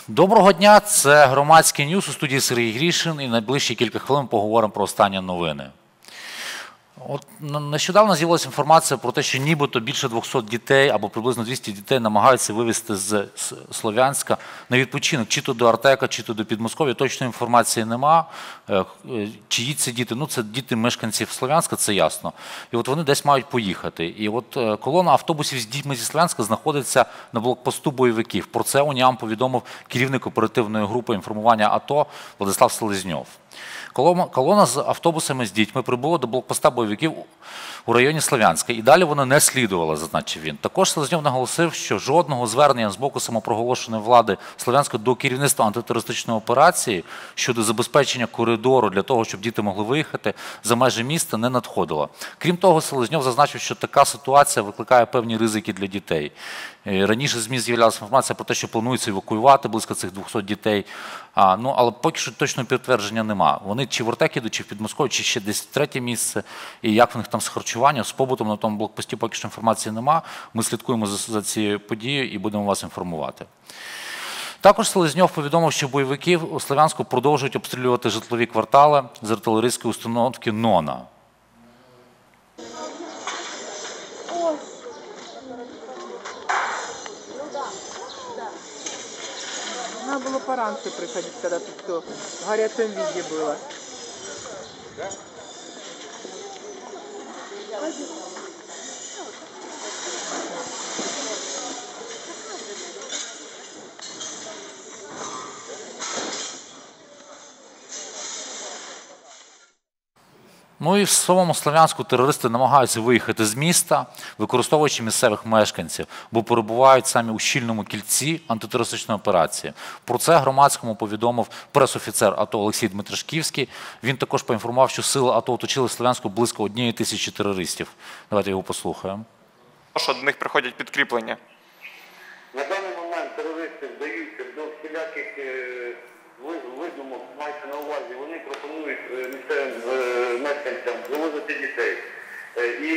Доброго дня, це Громадський Ньюс, у студії Сергій Грішин, і найближчі кілька хвилин поговоримо про останні новини. От нещодавно з'явилася інформація про те, що нібито більше 200 дітей або приблизно 200 дітей намагаються вивезти з Слов'янська на відпочинок, чи то до Артека, чи то до Підмосков'я. Точної інформації нема. Чиї це діти? Ну, це діти мешканців Слов'янська, це ясно. І от вони десь мають поїхати. І от колона автобусів з дітьми зі Слов'янська знаходиться на блокпосту бойовиків. Про це УНІАМ повідомив керівник оперативної групи інформування АТО Владислав Селезньов. Колона з автобусами з дітьми прибула до блокпоста бойовиків у районі Слов'янська. І далі вона не слідувала, зазначив він. Також Селезньов наголосив, що жодного звернення з боку самопроголошеної влади Слов'янська до керівництва антитерористичної операції щодо забезпечення коридору для того, щоб діти могли виїхати за межі міста, не надходило. Крім того, Селезньов зазначив, що така ситуація викликає певні ризики для дітей. Раніше в ЗМІ з'являлася інформація про те, що планується евакуювати близько цих 200 дітей. Але поки що точного підтвердження нема. Вони чи в Артек їдуть, чи в Підмосков'я, чи ще десь в третє місце. І як в них там з харчуванням, з побутом на тому блокпості поки що інформації нема. Ми слідкуємо за цією подією і будемо вас інформувати. Також Селезньов повідомив, що бойовики у Слов'янську продовжують обстрілювати житлові квартали з артилерійської установки «Нона». Надо было пораньше приходить, когда тут все в горячем виде было. Ну і в самому Слов'янську терористи намагаються виїхати з міста, використовуючи місцевих мешканців, бо перебувають самі у щільному кільці антитерористичної операції. Про це Громадському повідомив прес-офіцер АТО Олексій Дмитрашківський. Він також поінформував, що сили АТО оточили Слов'янську близько 1000 терористів. Давайте його послухаємо. Що до них приходять підкріплення? На даний момент терористи вдаються до всіляких видумок, мається на увазі, вони пропонують місцевим мешканцям вивозити дітей. І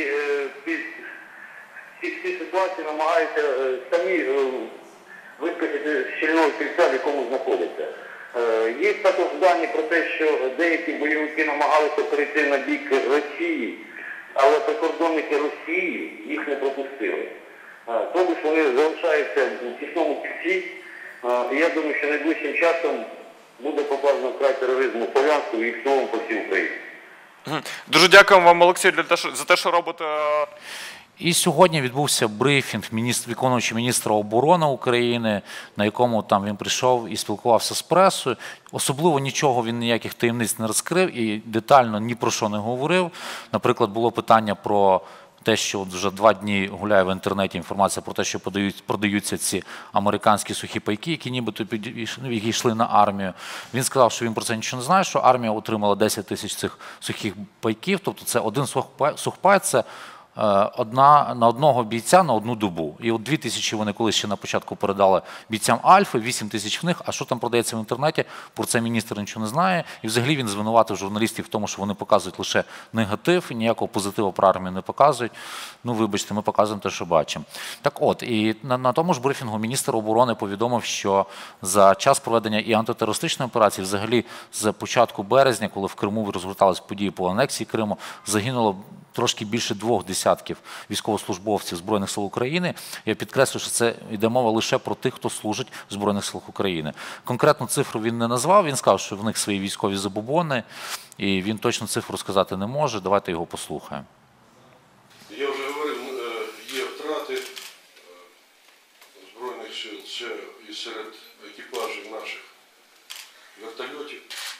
в цій ситуації намагаються самі вискочити з щільного кільця, в якому знаходяться. Є також дані про те, що деякі бойовики намагалися перейти на бік Росії, але прикордонники Росії їх не пропустили. Тобто вони залишаються в тісному кільці, і я думаю, що найближчим часом буде покладено край тероризму в Слов'янську і в цілому по всій Україні. Дуже дякуємо вам, Олексій, за те, що робите. І сьогодні відбувся брифінг виконуючого міністра оборони України, на якому там він прийшов і спілкувався з пресою. Особливо нічого він ніяких таємниць не розкрив і детально ні про що не говорив. Наприклад, було питання про те, що вже 2 дні гуляє в інтернеті інформація про те, що продаються ці американські сухі пайки, які нібито йшли на армію. Він сказав, що він про це нічого не знає, що армія отримала 10 тисяч цих сухих пайків, тобто це один сухпай, це на одного бійця на одну добу. І от 2000 вони колись ще на початку передали бійцям Альфи, 8000 в них, а що там продається в інтернеті, про це міністр нічого не знає. І взагалі він звинуватив журналістів в тому, що вони показують лише негатив, і ніякого позитиву про армію не показують. Ну, вибачте, ми показуємо те, що бачимо. Так от, і на тому ж брифінгу міністр оборони повідомив, що за час проведення і антитерористичної операції, взагалі з початку березня, коли в Криму розгортались події по анексії Криму, загинуло трошки більше 2 десятків військовослужбовців Збройних сил України. Я підкреслю, що це йде мова лише про тих, хто служить в Збройних силах України. Конкретну цифру він не назвав, він сказав, що в них свої військові забобони, і він точну цифру сказати не може. Давайте його послухаємо. Я вже говорив, є втрати Збройних сил, це і серед екіпажів наших вертольотів.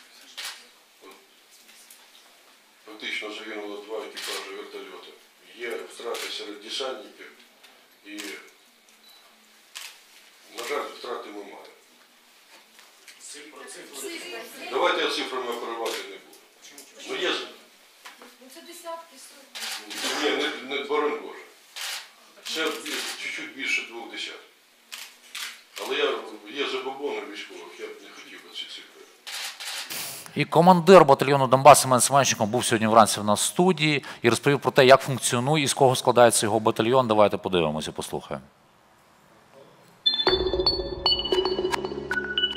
Фактично загинуло 2 екіпажі вертольоту. Є втрати серед десантників і, на жаль, втрати ми маємо. Давайте я цифрами оперувати не буду. Ну, є... Це десятки, сотні. Ні, не боронь Боже. Це чуть-чуть більше 2 десятків. Але є забобони військових, я б не хотів би ці цифри. І командир батальйону Донбас Семен Семенченко був сьогодні вранці в нас в студії і розповів про те, як функціонує і з кого складається його батальйон. Давайте подивимося, послухаємо.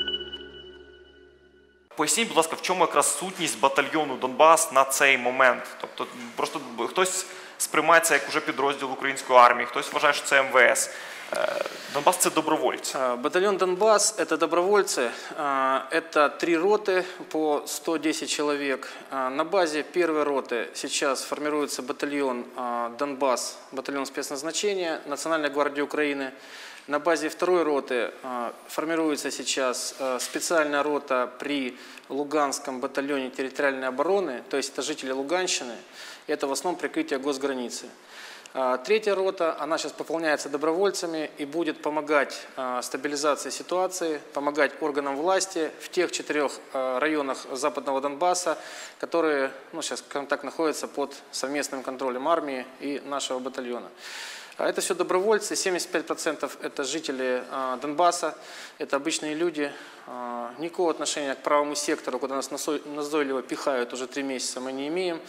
поясніть, будь ласка, в чому якраз сутність батальйону Донбас на цей момент? Тобто просто хтось сприймається як уже підрозділ української армії, хтось вважає, що це МВС. Донбас – це добровольці. Батальон «Донбасс» – это добровольцы, это 3 роты по 110 человек. На базе первой роты сейчас формируется батальон «Донбасс», батальон спецназначения Национальной гвардии Украины. На базе второй роты формируется сейчас специальная рота при Луганском батальоне территориальной обороны, то есть это жители Луганщины, это в основном прикрытие госграницы. Третья рота, она сейчас пополняется добровольцами и будет помогать стабилизации ситуации, помогать органам власти в тех 4 районах Западного Донбасса, которые сейчас, скажем так, находятся под совместным контролем армии и нашего батальона. Это все добровольцы, 75% это жители Донбасса, это обычные люди. Никакого отношения к правому сектору, куда нас назойливо пихают уже 3 месяца, мы не имеем.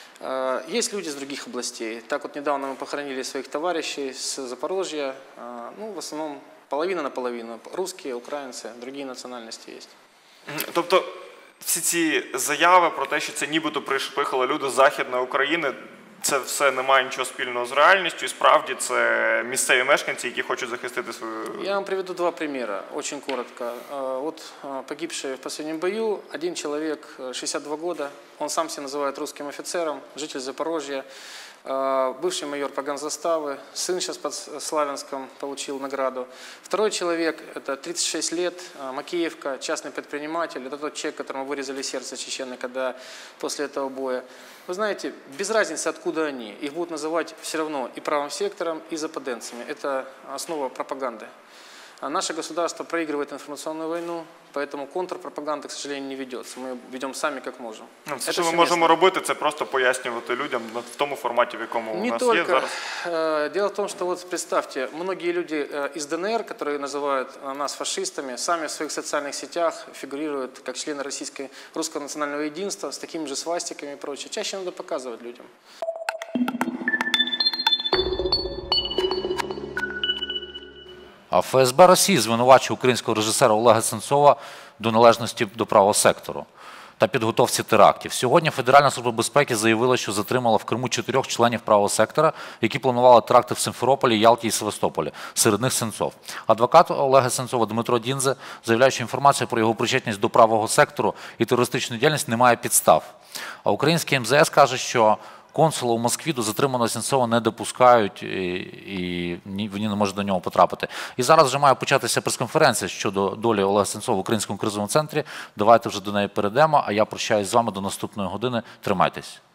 Есть люди из других областей. Так вот недавно мы похоронили своих товарищей с Запорожья. В основном половина на половину. Русские, украинцы, другие национальности есть. Тобто всі ці заяви про те, що це нібито приїхали люди з Західної України, це все не має нічого спільного з реальністю, і справді це місцеві мешканці, які хочуть захистити свою... Я вам приведу 2 примера, очень коротко. Вот погибший в последнем бою, один человек, 62 года, он сам себя называет русским офицером, житель Запорожья, бывший майор погранзаставы, сын сейчас под Славянском получил награду. Второй человек, это 36 лет, Макеевка, частный предприниматель, это тот человек, которому вырезали сердце чечены, когда после этого боя. Вы знаете, без разницы, откуда они, их будут называть все равно и правым сектором, и западенцами. Это основа пропаганды. Наше государство проигрывает информационную войну, поэтому контрпропаганда, к сожалению, не ведется. Мы ведем сами, как можем. Все, що ми можемо робити, це просто пояснювати людям в тому форматі, в якому у нас є зараз. Дело в том, что вот представьте, многие люди из ДНР, которые называют нас фашистами, сами в своих социальных сетях фигурируют как члены русского национального единства с такими же свастиками и прочее. Чаще надо показывать людям. А ФСБ Росії звинувачує українського режисера Олега Сенцова до належності до правого сектору та підготовці терактів. Сьогодні Федеральна служба безпеки заявила, що затримала в Криму 4 членів правого сектора, які планували теракти в Симферополі, Ялті і Севастополі. Серед них Сенцов. Адвокат Олега Сенцова Дмитро Діндзе заявляє, що інформація про його причетність до правого сектору і терористичну діяльність не має підстав. А український МЗС каже, що консула у Москві до затриманого Сенцова не допускають і вони не можуть до нього потрапити. І зараз вже має початися прес-конференція щодо долі Олега Сенцова в Українському кризовому центрі. Давайте вже до неї перейдемо, а я прощаюсь з вами до наступної години. Тримайтесь.